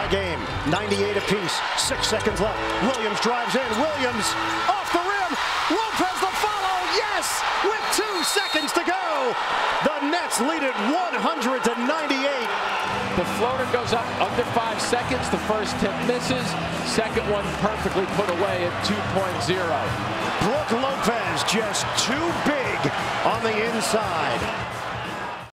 game. 98 apiece. 6 seconds left. Williams drives in. Williams off the rim. Lopez the follow. Yes! With 2 seconds to go. The Nets lead it 100-98. The floater goes up under 5 seconds. The first tip misses. Second one perfectly put away at 2.0. Brook Lopez just too big on the inside.